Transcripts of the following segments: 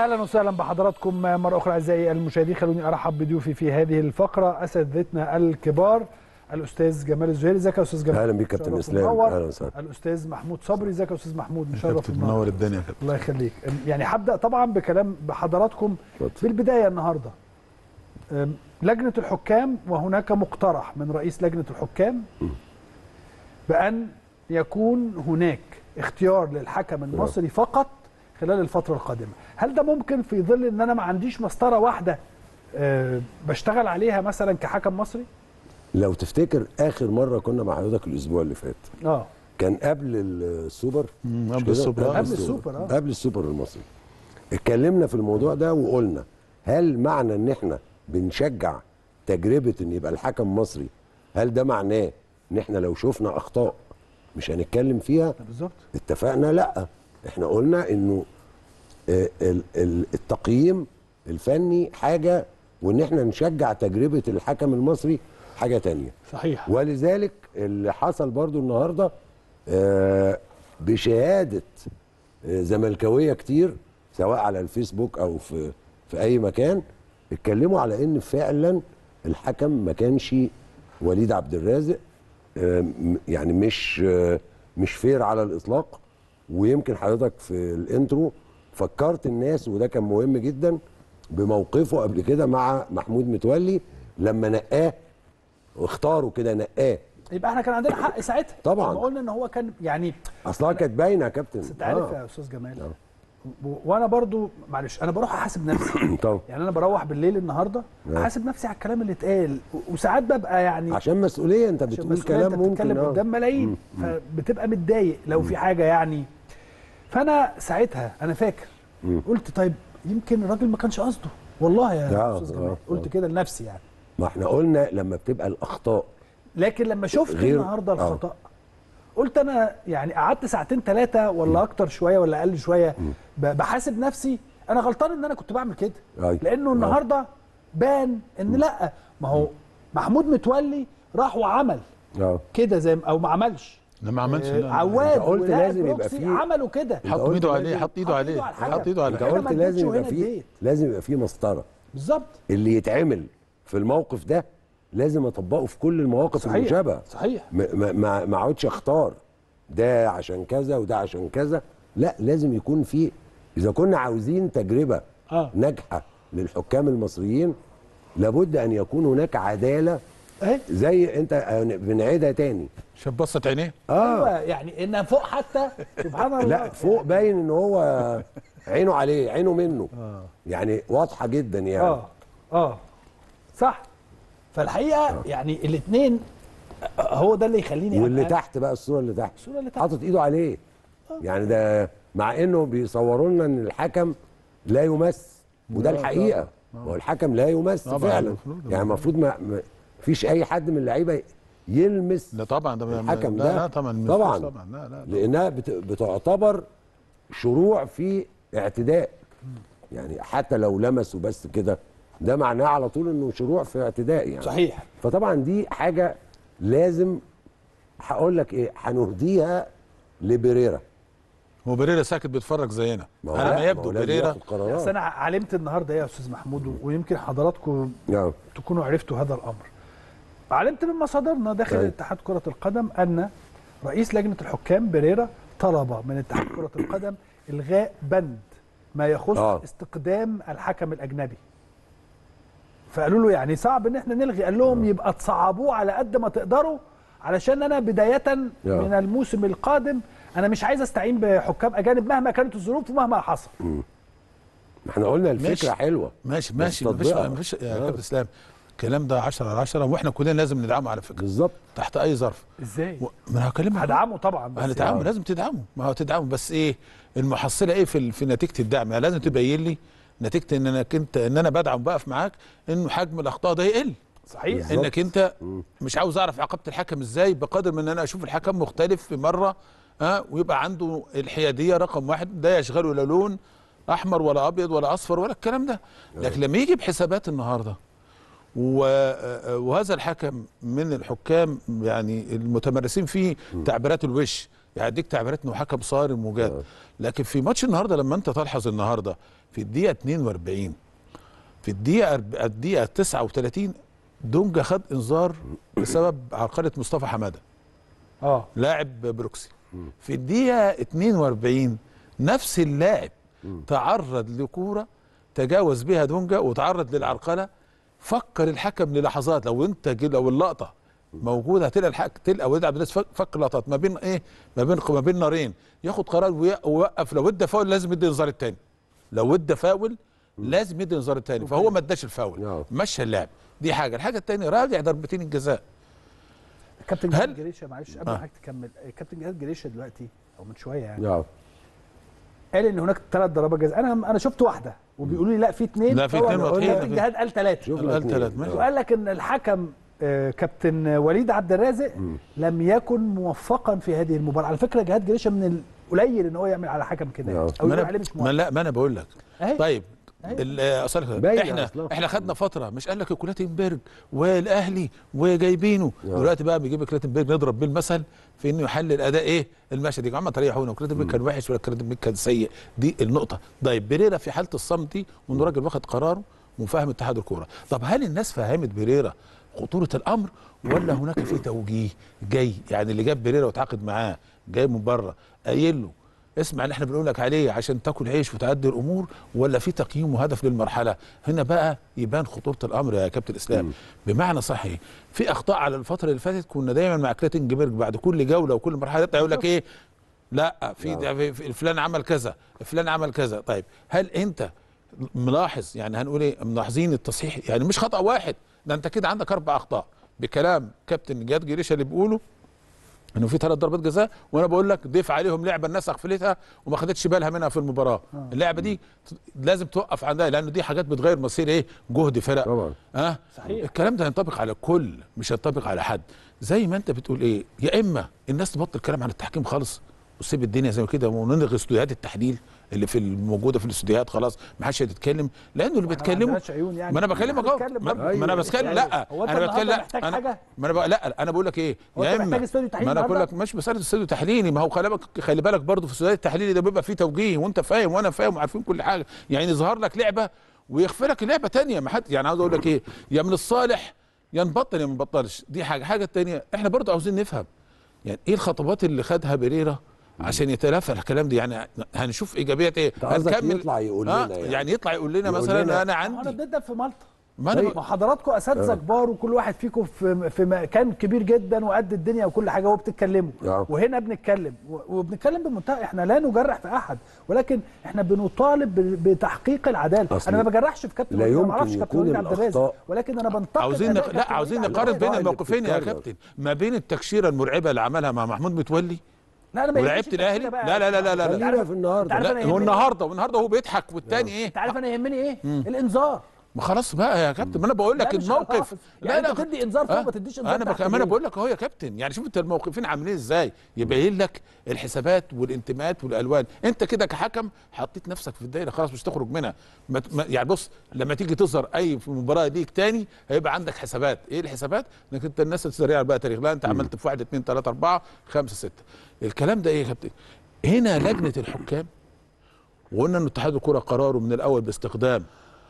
اهلا وسهلا بحضراتكم مره اخرى اعزائي المشاهدين. خلوني ارحب بضيوفي في هذه الفقره اساتذتنا الكبار الاستاذ جمال الزهيري. ازيك يا استاذ جمال؟ اهلا بيك كابتن اسلام. اهلا وسهلا. الاستاذ محمود صبري. ازيك يا استاذ محمود؟ مشرف منور الدنيا يا كابتن. الله يخليك. يعني هبدا طبعا بكلام بحضراتكم في البدايه. النهارده لجنه الحكام، وهناك مقترح من رئيس لجنه الحكام بان يكون هناك اختيار للحكم المصري فقط خلال الفترة القادمة. هل ده ممكن في ظل ان انا ما عنديش مسطرة واحدة بشتغل عليها مثلا كحكم مصري؟ لو تفتكر اخر مرة كنا مع حضرتك الاسبوع اللي فات كان قبل السوبر. قبل السوبر قبل السوبر المصري. اتكلمنا في الموضوع ده وقلنا هل معنى ان احنا بنشجع تجربة ان يبقى الحكم مصري، هل ده معناه ان احنا لو شفنا اخطاء مش هنتكلم فيها؟ بالظبط. اتفقنا لا، احنا قلنا انه التقييم الفني حاجة، وان احنا نشجع تجربة الحكم المصري حاجة تانية. صحيح. ولذلك اللي حصل برضو النهاردة بشهادة زملكاوية كتير سواء على الفيسبوك او في اي مكان، اتكلموا على ان فعلا الحكم ما كانش وليد عبد الرازق، يعني مش فير على الاطلاق. ويمكن حضرتك في الانترو فكرت الناس، وده كان مهم جدا، بموقفه قبل كده مع محمود متولي لما نقاه واختاروا كده نقاه. يبقى احنا كان عندنا حق ساعتها طبعا. لما قلنا ان هو كان يعني اصلها كانت باينه يا كابتن. انت عارف يا استاذ جمال، وانا برضو معلش انا بروح احاسب نفسي. طبعا. يعني انا بروح بالليل النهارده احاسب نفسي على الكلام اللي اتقال، وساعات ببقى يعني عشان مسؤوليه، انت بتقول كلام ممكن بتتكلم قدام ملايين، فبتبقى متضايق لو في حاجه يعني. فانا ساعتها انا فاكر قلت طيب يمكن الراجل ما كانش قصده، والله يا استاذ جمال قلت كده لنفسي يعني. ما احنا قلنا لما بتبقى الاخطاء، لكن لما شفت النهارده الخطا قلت انا يعني قعدت ساعتين ثلاثه ولا اكتر شويه ولا اقل شويه بحاسب نفسي انا غلطان ان انا كنت بعمل كده. لانه النهارده بان ان لا، ما هو محمود متولي راح وعمل كده زي او ما عملش. ما عملش. عواد قلت لازم يبقى فيه، عملوا كده، حط ايده عليه. حط ايده عليه. انت قلت لازم يبقى فيه مسطره بالظبط. اللي يتعمل في الموقف ده لازم اطبقه في كل المواقف المشابهه. صحيح. ما اقعدش اختار ده عشان كذا وده عشان كذا، لا، لازم يكون في، اذا كنا عاوزين تجربه ناجحه للحكام المصريين لابد ان يكون هناك عداله. زي انت بنعيدها تاني، شاف بصت عينيه. ايوه يعني ان فوق حتى سبحان الله. لا فوق باين ان هو عينه عليه، عينه منه. يعني واضحه جدا يعني. صح. فالحقيقه يعني الاثنين هو ده اللي يخليني. واللي تحت بقى، الصوره اللي تحت حاطط ايده عليه. يعني ده مع انه بيصوروا لنا ان الحكم لا يمس، وده الحقيقه. هو الحكم لا يمس فعلا. يعني المفروض ما فيش اي حد من اللعيبه يلمس. لا طبعا ده الحكم ده. لا طبعا لا لانها بتعتبر شروع في اعتداء. يعني حتى لو لمسوا بس كده ده معناه على طول انه شروع في اعتداء يعني. صحيح. فطبعا دي حاجه لازم، هقول لك ايه، هنهديها لبريرا. هو بريرا ساكت بيتفرج زينا على ما يبدو. بريرا بس انا علمت النهارده يا استاذ محمود، ويمكن حضراتكم تكونوا عرفتوا هذا الامر. علمت من مصادرنا داخل اتحاد كره القدم ان رئيس لجنه الحكام بريرا طلب من اتحاد كره القدم الغاء بند ما يخص استقدام الحكم الاجنبي. فقالوا له يعني صعب ان احنا نلغي، قال لهم يبقى تصعبوه على قد ما تقدروا، علشان انا بدايه من الموسم القادم انا مش عايز استعين بحكام اجانب مهما كانت الظروف ومهما حصل. احنا قلنا الفكره حلوه. ماشي مفيش يا كابتن اسلام، الكلام ده 10 على 10، واحنا كلنا لازم ندعمه على فكره. بالظبط. تحت اي ظرف. ازاي؟ ما انا هكلمك. هدعمه طبعا. هندعمه، لازم تدعمه. ما هو تدعمه، بس ايه المحصله ايه في نتيجه الدعم؟ يعني لازم تبين لي نتيجه ان انا بدعم بقف معاك انه حجم الاخطاء ده يقل. صحيح. انك انت مش عاوز اعرف عقبت الحكم ازاي بقدر من ان انا اشوف الحكم مختلف في مره ويبقى عنده الحياديه رقم واحد، ده يشغله لا لون احمر ولا ابيض ولا اصفر ولا الكلام ده. لكن لما يجي بحسابات النهارده وهذا الحكم من الحكام يعني المتمرسين في تعبيرات الوش، يعني يديك تعبيرات انه حكم صارم وجاد. لكن في ماتش النهارده لما انت تلحظ النهارده في الدقيقه 42 في الدقيقه 39 دونجا خد انذار بسبب عرقله مصطفى حماده لاعب بروكسي. في الدقيقه 42 نفس اللاعب تعرض لكوره تجاوز بها دونجا وتعرض للعرقله. فكر الحكم للحظات، لو اللقطه موجوده تلقى وليد عبد الرازق فك لقطات ما بين ايه، ما بين نارين، ياخد قرار ويوقف. لو ادى فاول لازم يدي انذار الثاني، لو ادى فاول لازم يدي انذار الثاني، فهو ما اداش الفاول، مشى اللعب. دي حاجه. الحاجه الثانيه راجع ضربتين الجزاء. كابتن جهاد جريشه، معلش قبل ما تكمل، كابتن جهاد جريشه دلوقتي او من شويه يعني قال ان هناك 3 ضربات جزاء. انا شفت واحده وبيقولوا لي لا في 2. لا في 2 واضحين. كابتن جهاد قال 3. قال 3 وقال لك ان الحكم كابتن وليد عبد الرازق لم يكن موفقا في هذه المباراه. على فكره جهاد جريشه من القليل ان هو يعمل على حكم كده او يقول عليه مش موفق. ما انا بقول لك. طيب احنا خدنا فتره مش قال لك كلاتنبرج والاهلي وجايبينه، دلوقتي بقى بيجيب كلاتنبرج نضرب بيه المثل في انه يحلل اداء ايه المشهد. يا جماعه ما تريحونا، كلاتنبرج كان وحش ولا كلاتنبرج كان سيء، دي النقطه. طيب بيريرا في حاله الصمت دي وانه راجل واخد قراره وفاهم اتحاد الكوره. طب هل الناس فهمت بيريرا خطوره الامر ولا هناك في توجيه جاي؟ يعني اللي جاب بيريرا وتعاقد معاه جاي من بره قايل له اسمع اللي احنا بنقول لك عليه عشان تاكل عيش وتعدي الامور، ولا في تقييم وهدف للمرحله؟ هنا بقى يبان خطوره الامر يا كابتن اسلام. بمعنى صحيح في اخطاء على الفتره اللي فاتت كنا دايما مع كلاتنبرج بعد كل جوله وكل مرحله يطلع يقول لك ايه، لا في فلان عمل كذا، فلان عمل كذا. طيب هل انت ملاحظ، يعني هنقول ايه، ملاحظين التصحيح؟ يعني مش خطا واحد، ده انت كده عندك 4 اخطاء بكلام كابتن جهاد جريشه اللي بيقوله انه في 3 ضربات جزاء، وانا بقول لك ضيف عليهم لعبه الناس اغفلتها وما خدتش بالها منها في المباراه. اللعبه دي لازم توقف عندها، لانه دي حاجات بتغير مصير ايه، جهد فرق طبعا. صحيح. الكلام ده ينطبق على الكل مش ينطبق على حد. زي ما انت بتقول ايه، يا اما الناس تبطل كلام عن التحكيم خالص وتسيب الدنيا زي كده ونلغي استوديوهات التحليل اللي في الموجوده في الاستوديوهات، خلاص ما حدش يتكلم، لانه اللي بيتكلموا يعني ما انا بكلمك اهو، ما انا بتكلم. لا انا بتكلم، انا بقول لك ايه، يا اما ما انا بقول لك مش مساله استوديو تحليلي، ما هو خلي بالك برضه في الاستوديو التحليلي ده بيبقى فيه توجيه وانت فاهم وانا فاهم وعارفين كل حاجه. يعني يظهر لك لعبه ويخفي لك لعبه ثانيه، ما حد يعني عاوز اقول لك ايه، يا من الصالح يا نبطل يا ما نبطلش. دي حاجه الثانيه احنا برضه عاوزين نفهم يعني ايه الخطوات اللي خدها بيريرا عشان يتلافى الكلام ده. يعني هنشوف ايجابيات ايه، هنكمل يطلع يقول لنا يعني يطلع يقول لنا مثلا انا عندي. انا ضد في مالطا، ما حضراتكم اساتذه كبار وكل واحد فيكم في مكان كبير جدا وقد الدنيا وكل حاجه وبتتكلموا، وهنا بنتكلم وبنتكلم بمنتهى، احنا لا نجرح في احد ولكن احنا بنطالب بتحقيق العداله. انا ما بجرحش في كابتن، لا ما اعرفش كابتن وليد عبد الرازق، ولكن انا بنتقد عاوزين نقارن بين الموقفين يا كابتن، ما بين التكشيره المرعبه اللي عملها مع محمود متولي لا انا ولعبه الاهلي. لا في النهارده والنهارده هو بيضحك والتاني ايه. انت عارف انا يهمني ايه؟ الانذار. ما خلاص بقى يا كابتن، ما انا بقول لك الموقف. يعني انت تدي انذار فوق ما تديش انذار. انا بقول لك اهو يا كابتن، يعني شوف انت الموقفين عاملين ازاي، يبين لك الحسابات والانتماءات والالوان. انت كده كحكم حطيت نفسك في الدايره خلاص مش تخرج منها. يعني بص لما تيجي تظهر اي في مباراه ليك تاني هيبقى عندك حسابات. ايه الحسابات؟ انك انت الناس تسريع بقى تاريخ، لا انت عملت في 1 2 3 4 5 6. الكلام ده ايه يا كابتن؟ هنا لجنه الحكام، وقلنا ان اتحاد الكره قراره من الاول باستخدام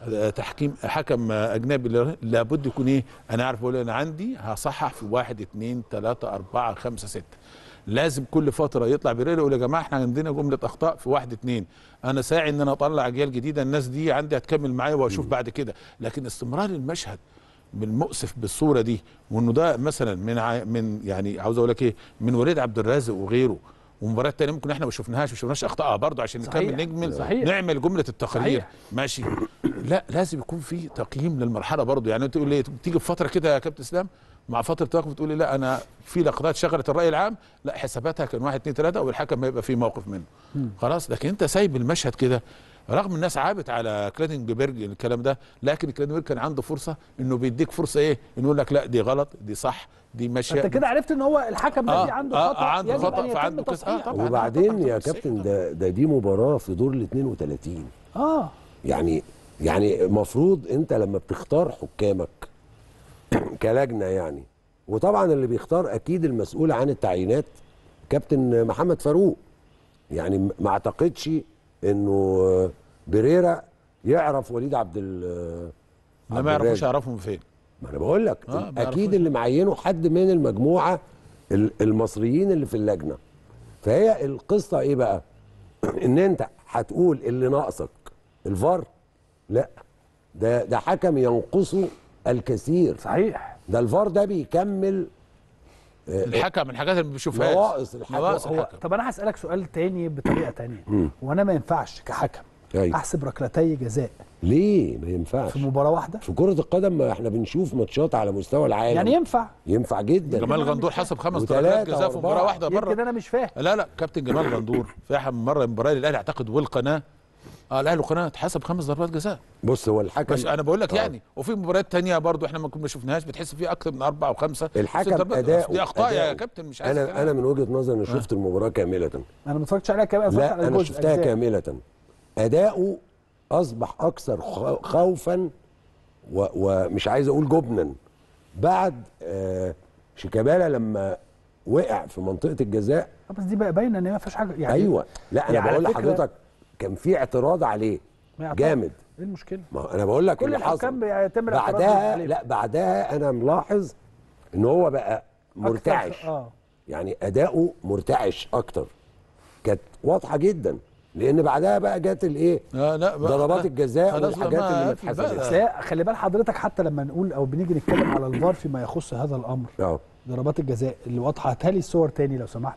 حكم اجنبي لابد يكون ايه، انا عارف اقول انا عندي هصحح في 1 2 3 4 5 6. لازم كل فتره يطلع بيريرا يقول يا جماعه احنا عندنا جمله اخطاء في 1 2، انا ساعي ان انا اطلع اجيال جديده، الناس دي عندي هتكمل معايا واشوف بعد كده. لكن استمرار المشهد بالمؤسف بالصوره دي، وانه ده مثلا من يعني عاوز اقول لك ايه، من وليد عبد الرازق وغيره، ومباريات تانية ممكن احنا ما شفناش اخطاء برضه عشان نكمل نجمل نعمل جمله التقرير. ماشي، لا لازم يكون في تقييم للمرحله برضه. يعني انت تقول لي تيجي في فتره كده يا كابتن اسلام مع فتره توقف تقول لي لا انا في لقطات شغلت الراي العام، لا حساباتها كان 1 2 3 والحكم هيبقى في موقف منه خلاص. لكن انت سايب المشهد كده، رغم الناس عابت على كلاتنبرج الكلام ده، لكن كلاتنبرج كان عنده فرصه انه بيديك فرصه ايه، انه يقول لك لا دي غلط دي صح دي ماشيه. انت كده عرفت ان هو الحكم ده عنده خطا، عنده خطا فعنده كذا. وبعدين يا كابتن دي مباراه في دور ال 32. يعني المفروض انت لما بتختار حكامك كلجنه يعني، وطبعا اللي بيختار اكيد المسؤول عن التعيينات كابتن محمد فاروق، يعني ما اعتقدش انه بيريرا يعرف وليد لا ما يعرفوش يعرفهم فين. ما انا بقول لك اكيد اللي معينه حد من المجموعه المصريين اللي في اللجنه. فهي القصه ايه بقى؟ ان انت هتقول اللي ناقصك الفار؟ لا، ده حكم ينقصه الكثير. صحيح. ده الفار ده بيكمل الحكم من الحاجات اللي ما بيشوفهاش نواقص الحكم. طب انا هسألك سؤال تاني بطريقه تانيه. وانا ما ينفعش كحكم احسب ركلتي جزاء؟ ليه ما ينفعش؟ في مباراه واحده؟ في كره القدم ما احنا بنشوف ماتشات على مستوى العالم. يعني ينفع جدا. جمال غندور حسب 5 ركلات جزاء في مباراه واحده بره. يمكن انا مش فاهم. لا كابتن جمال غندور في مره مباراه للاهلي اعتقد والقناه الاهلي والقناه اتحسب 5 ضربات جزاء. بص هو الحكم بس انا بقول لك يعني، وفي مباريات تانية برضو احنا ما شفناهاش بتحس فيها اكتر من 4 و5. الحكم اداؤه دي اخطاء يا كابتن. مش عايز انا من وجهه نظري انا شفت المباراه كامله. انا ما اتفرجتش عليها كمان. لا انا شفتها كامله. اداؤه اصبح اكثر خوفا ومش عايز اقول جبنا بعد شيكابالا لما وقع في منطقه الجزاء. بس دي بقى باينه ان ما فيش حاجه يعني. ايوه لا انا يعني بقول لحضرتك كان في اعتراض عليه جامد. ايه المشكله؟ ما انا بقول لك كل الحكام بيتم بعدها. لا بعدها انا ملاحظ ان هو بقى مرتعش. يعني اداؤه مرتعش اكتر. كانت واضحه جدا لان بعدها بقى جت الايه؟ ضربات الجزاء والحاجات اللي ما اتحسبتش. خلي بال حضرتك حتى لما نقول او بنيجي نتكلم على الفار فيما يخص هذا الامر. ضربات الجزاء اللي واضحه، هاتها لي الصور تاني لو سمحت.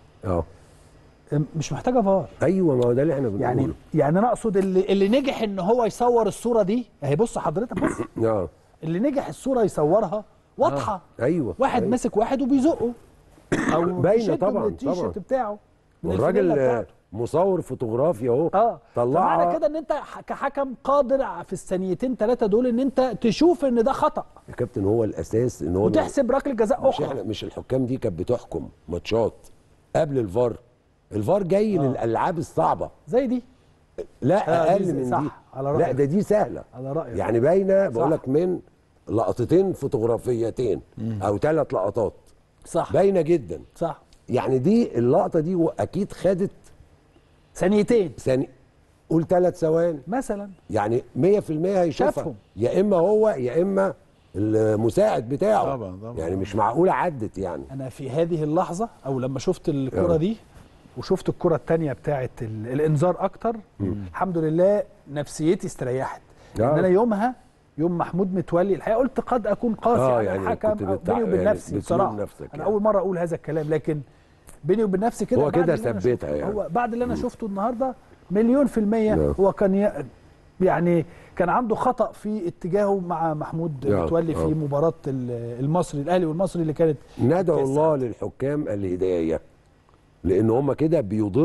مش محتاجه فار. ايوه ما هو ده اللي احنا بنقوله. يعني انا اقصد اللي نجح ان هو يصور الصوره دي اهي. بص حضرتك بص. اللي نجح الصوره يصورها واضحه. ايوه واحد ماسك واحد وبيزقه او باينه طبعا. التيشيرت بتاعه والراجل مصور فوتوغرافي اهو طلعها. فمعنى كده ان انت كحكم قادر في الثانيتين 3 دول ان انت تشوف ان ده خطأ يا كابتن. هو الاساس ان هو وتحسب ركله جزاء اخرى. مش الحكام دي كانت بتحكم ماتشات قبل الفار. الفار جاي للالعاب الصعبه زي دي. لا اقل من دي. لا دي سهله على رأيك. يعني باينه. بقول لك من لقطتين فوتوغرافيتين او 3 لقطات. صح. باينه جدا. صح. يعني دي اللقطه دي اكيد خدت ثانيتين. قول 3 ثواني مثلا. يعني 100% هيشوفها. يا اما هو يا اما المساعد بتاعه. طبعا. يعني مش معقوله عدت. يعني انا في هذه اللحظه او لما شفت الكره دي وشفت الكره الثانيه بتاعه الانذار اكتر، الحمد لله نفسيتي استريحت. ان انا يوم محمود متولي الحقيقه قلت قد اكون قاسي على يعني الحكم بيني وبين نفسي بصراحه. انا اول مره اقول هذا الكلام، لكن بيني وبين نفسي كده هو كده ثبتها. يعني هو بعد اللي انا شفته النهارده 100% هو كان يعني كان عنده خطأ في اتجاهه مع محمود متولي في مباراة المصري الاهلي والمصري اللي كانت. ندعو الله للحكام الهداية، لان هم كده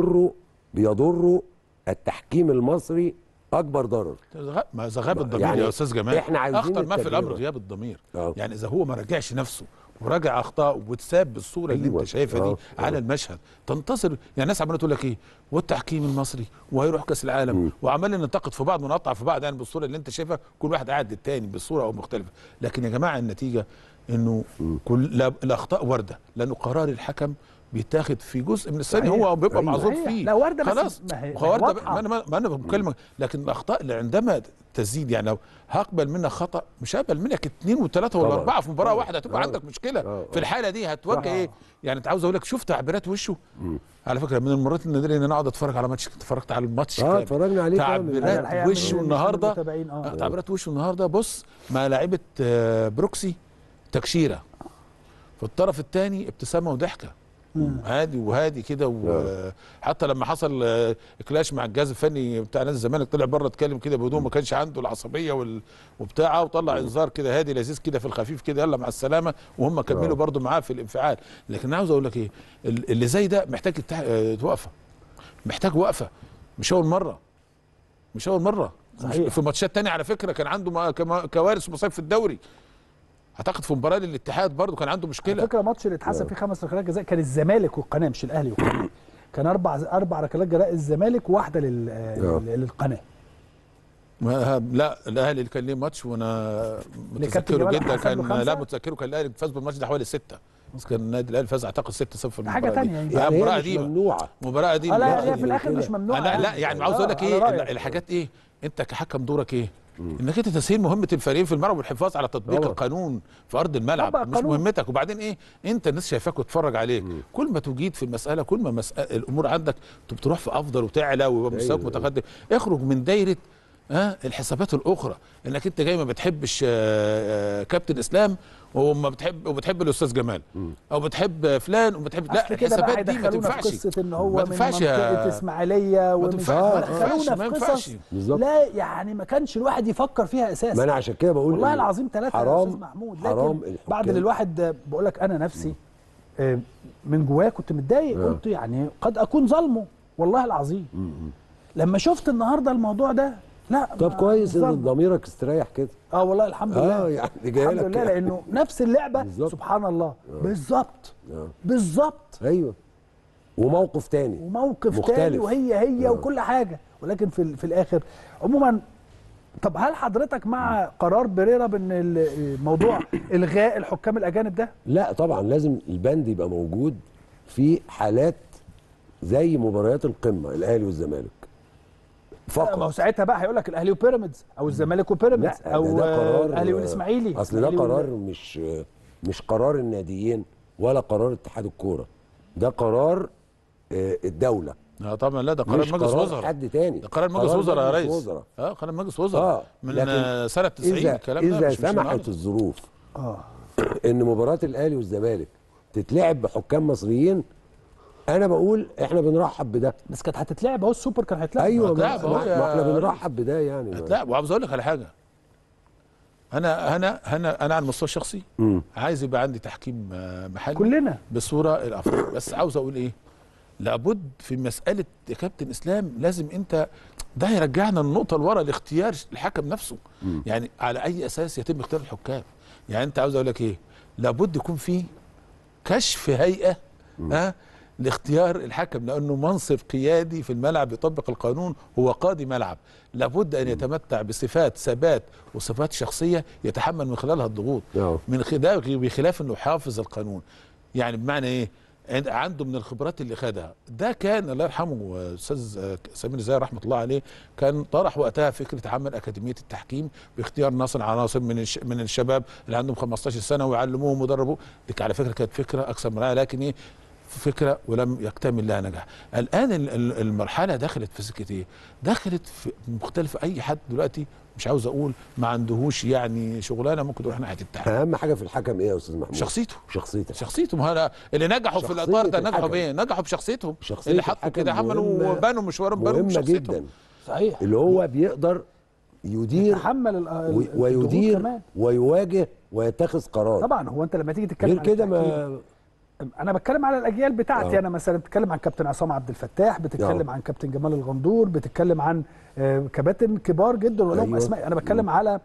بيضروا التحكيم المصري اكبر ضرر. ما اذا غاب الضمير يعني يا استاذ جمال احنا عايزين اخطر ما في الامر غياب الضمير. يعني اذا هو ما راجعش نفسه وراجع اخطاء وتساب بالصوره اللي انت شايفها دي على المشهد تنتصر. يعني الناس عماله تقول لك ايه والتحكيم المصري وهيروح كاس العالم وعمالين ننتقد في بعض ونقطع في بعض يعني بالصوره اللي انت شايفها. كل واحد قاعد للتاني بالصوره او مختلفه. لكن يا جماعه النتيجه انه كل الاخطاء وارده، لانه قرار الحكم بيتاخد في جزء من الثانيه هو بيبقى معذور فيه. لا وارده خلاص وارده. ما انا بتكلم. لكن الاخطاء اللي عندما تزيد يعني لو هقبل منك خطا مش هقبل منك 2 و3 ولا 4 في مباراه واحده هتبقى عندك مشكله. في الحاله دي هتواجه ايه؟ يعني انت عاوز اقول لك شوف تعبيرات وشه. على فكره من المرات النادره ان انا اقعد اتفرج على ماتش. اتفرجت على الماتش اتفرجنا عليه. تعبيرات وشه النهارده تعبيرات وشه النهارده. بص ما لعيبه بروكسي تكشيره في الطرف الثاني ابتسامه وضحكه هادي وهادي كده. وحتى لما حصل كلاش مع الجهاز الفني بتاع نادي الزمالك طلع بره اتكلم كده بهدوء. ما كانش عنده العصبيه وبتاعه وطلع انذار كده هادي لذيذ كده في الخفيف كده يلا مع السلامه. وهم كملوا برده معاه في الانفعال. لكن انا عاوز اقول لك ايه اللي زي ده محتاج وقفه. محتاج وقفه. مش اول مره صحيح. في ماتشات تانية على فكره كان عنده كوارث ومصايب في الدوري. اعتقد في مباراه للاتحاد برضه كان عنده مشكله. على فكره ماتش اللي اتحسب فيه 5 ركلات جزاء كان الزمالك والقناه مش الاهلي والقناه. كان 4 ركلات جزاء الزمالك وواحده للقناه. لا الاهلي اللي كان ليه ماتش وانا متذكره جدا كان متذكره كان الاهلي فاز بالماتش ده حوالي 6. بس كان النادي الاهلي فاز اعتقد 6-0 في المباراه حاجه ثانيه يعني المباراه دي ممنوعه. المباراه دي لا هي في الاخر مش ممنوعه. لا يعني عاوز اقول لك ايه الحاجات ايه انت كحكم دورك ايه؟ انك انت تسهيل مهمه الفريقين في الملعب والحفاظ على تطبيق القانون في ارض الملعب، مش مهمتك. وبعدين ايه؟ انت الناس شايفاك وتتفرج عليك. كل ما تجيد في المساله كل ما الامور عندك تروح في افضل وتعلى ويبقى مستواك متقدم. اخرج من دايره الحسابات الاخرى، انك انت جاي ما بتحبش كابتن اسلام وبتحب الاستاذ جمال او بتحب فلان وبتحب، لا الحسابات دي ما تنفعش. قصه ان هو من منطقه اسماعيليه ومش دخلونا في قصص لا يعني ما كانش الواحد يفكر فيها اساسا. ما انا عشان كده بقول والله العظيم 3 يا استاذ محمود. لكن بعد الواحد بقول لك انا نفسي من جوايا كنت متضايق، قلت يعني قد اكون ظلمه والله العظيم. لما شفت النهارده الموضوع ده لا طب كويس ان ضميرك استريح كده. والله الحمد لله. يعني جاي لك الحمد لله لانه نفس اللعبه بالزبط. سبحان الله بالظبط بالظبط. ايوه وموقف تاني تاني وهي وكل حاجه، ولكن في الاخر عموما. طب هل حضرتك مع قرار بريرا بان الموضوع الغاء الحكام الاجانب ده؟ لا طبعا لازم البند يبقى موجود في حالات زي مباريات القمه الاهلي والزمالك فقط. ما هو ساعتها بقى هيقول لك الاهلي وبيراميدز او الزمالك وبيراميدز او الاهلي والاسماعيلي. اصل ده قرار مش قرار الناديين ولا قرار اتحاد الكوره، ده قرار الدوله. طبعا لا ده قرار مجلس وزراء. حد تاني ده قرار مجلس وزراء يا ريس. قرار مجلس وزراء من سنه 90. الكلام ده اذا سمحت الظروف ان مباراه الاهلي والزمالك تتلعب بحكام مصريين، انا بقول احنا بنرحب بده. بس كانت هتتلعب اهو، السوبر كان هيتلعب. ايوه ما احنا بنرحب بده يعني. هتلعب. وعاوز اقول لك على حاجه، انا على المستوى الشخصي عايز يبقى عندي تحكيم محلي كلنا بالصوره الافضل. بس عاوز اقول ايه، لابد في مساله يا كابتن اسلام لازم انت ده هيرجعنا النقطه لورا لاختيار الحكم نفسه. يعني على اي اساس يتم اختيار الحكام؟ يعني انت عاوز اقول لك ايه، لابد يكون في كشف هيئه لاختيار الحكم، لانه منصب قيادي في الملعب يطبق القانون، هو قاضي ملعب، لابد ان يتمتع بصفات ثبات وصفات شخصيه يتحمل من خلالها الضغوط، بخلاف انه يحافظ القانون. يعني بمعنى ايه؟ عنده من الخبرات اللي خدها. ده كان الله يرحمه استاذ سمير زاهر رحمه الله عليه، كان طرح وقتها فكره عمل اكاديميه التحكيم باختيار عناصر من الشباب اللي عندهم 15 سنه ويعلموهم ويدربوا. دي على فكره كانت فكره اكثر من رائعه، لكن ايه، فكره ولم يكتمل لها نجاح. الان المرحله دخلت في سكه ايه؟ دخلت في مختلفه. اي حد دلوقتي مش عاوز اقول ما عندهوش يعني شغلانه ممكن تروح ناحيه التحكيم. اهم حاجه في الحكم ايه يا استاذ محمود؟ شخصيته. ما هو اللي نجحوا في الاطار ده نجحوا بايه؟ نجحوا بشخصيتهم. اللي حطوا كده عملوا بانوا مشوارهم مهمه جدا. صحيح. اللي هو بيقدر يدير يتحمل ويدير ويواجه ويتخذ قرار. طبعا هو انت لما تيجي تتكلم غير كده ما انا بتكلم على الاجيال بتاعتي. انا مثلا بتكلم عن كابتن عصام عبد الفتاح، بتتكلم عن كابتن جمال الغندور، بتتكلم عن كباتن كبار جدا ولهم اسماء. انا بتكلم على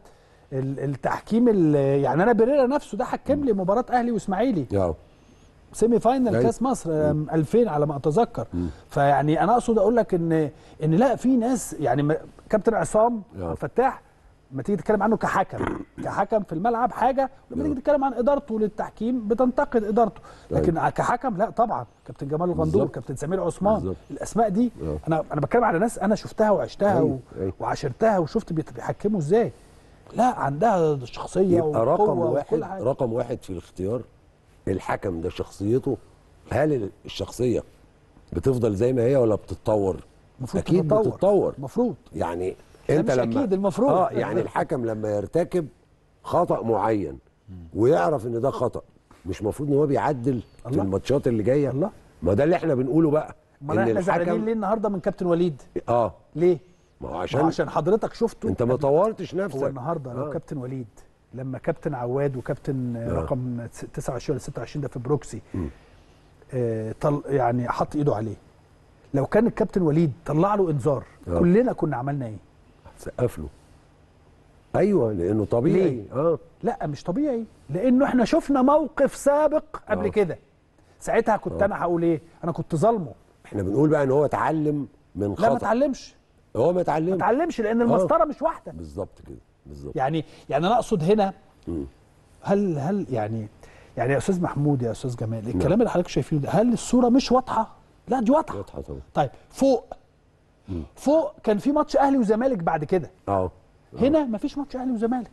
التحكيم يعني انا بريرا نفسه ده حكم لي مباراه اهلي واسماعيلي سيمي فاينل كاس مصر 2000 على ما اتذكر. فيعني انا اقصد اقول لك ان لا في ناس يعني كابتن عصام عبد الفتاح لما تيجي تتكلم عنه كحكم في الملعب حاجه، ولما تيجي تتكلم عن ادارته للتحكيم بتنتقد ادارته، لكن كحكم لا طبعا. كابتن جمال الغندور، كابتن سمير عثمان، الاسماء دي انا بتكلم على ناس انا شفتها وعشتها وعاشرتها وشفت بيحكموا ازاي. لا عندها شخصيه وقوه. رقم واحد في الاختيار الحكم ده شخصيته. هل الشخصيه بتفضل زي ما هي ولا بتتطور؟ اكيد بتتطور. المفروض يعني انت لما اكيد المفروض يعني الحكم لما يرتكب خطأ معين ويعرف ان ده خطأ، مش المفروض ان هو بيعدل في الماتشات اللي جايه؟ الله. ما ده اللي احنا بنقوله بقى. ما احنا زعلانين ليه النهارده من كابتن وليد؟ ليه؟ ما هو عشان حضرتك شفته انت ما طورتش نفسك. هو النهارده لو كابتن وليد لما كابتن عواد وكابتن رقم 29 ولا 26 ده في بروكسي يعني حط ايده عليه، لو كان الكابتن وليد طلع له انذار كلنا كنا عملنا ايه؟ سقف له. ايوه لانه طبيعي. لا مش طبيعي، لانه احنا شفنا موقف سابق قبل كده. ساعتها كنت انا هقول ايه؟ انا كنت ظالمه. احنا بنقول بقى ان هو اتعلم من خطأ. لا ما اتعلمش. هو ما اتعلمش لان المسطره مش واحده. بالظبط كده بالظبط. يعني انا اقصد هنا هل يعني يا استاذ محمود يا استاذ جمال الكلام اللي حضرتك شايفينه ده، هل الصوره مش واضحه؟ لا دي واضحه طبعا. طيب فوق فوق كان في ماتش اهلي وزمالك بعد كده. هنا مفيش ماتش اهلي وزمالك.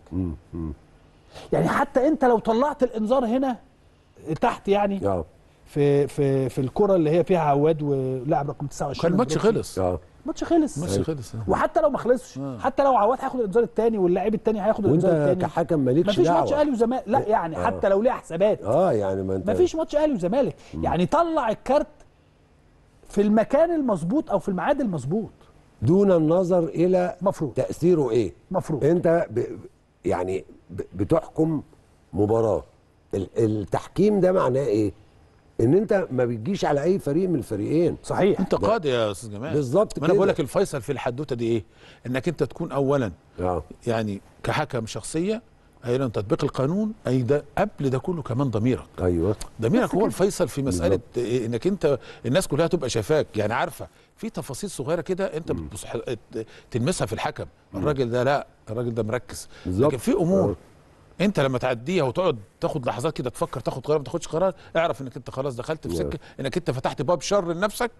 يعني حتى انت لو طلعت الانذار هنا تحت يعني في الكره اللي هي فيها عواد ولاعب رقم 29 كان الماتش خلص. الماتش خلص. وحتى لو ما خلصش حتى لو عواد هياخد الانذار الثاني واللاعب الثاني هياخد الانذار الثاني، وانت كحكم مالكش دعوه. مفيش ماتش اهلي وزمالك. لا يعني حتى لو ليه حسابات يعني ما انت مفيش ماتش اهلي وزمالك. يعني طلع الكارت في المكان المظبوط او في الميعاد المظبوط دون النظر الى مفروض تاثيره ايه. مفروض انت يعني بتحكم مباراه. التحكيم ده معناه ايه؟ ان انت ما بتجيش على اي فريق من الفريقين. صحيح. انت قاضي يا استاذ جمال. بالظبط كده. ما انا بقول لك الفيصل في الحدوته دي ايه؟ انك انت تكون اولا يعني كحكم شخصيه ايضا تطبيق القانون، اي ده قبل ده كله كمان ضميرك. ايوه ضميرك هو الفيصل في مساله إيه؟ انك انت الناس كلها تبقى شايفاك، يعني عارفه في تفاصيل صغيره كده انت تلمسها في الحكم. الراجل ده لا، الراجل ده مركز. لكن في امور انت لما تعديها وتقعد تاخد لحظات كده تفكر تاخد قرار ما تاخدش قرار، اعرف انك انت خلاص دخلت في سكه انك انت فتحت باب شر لنفسك.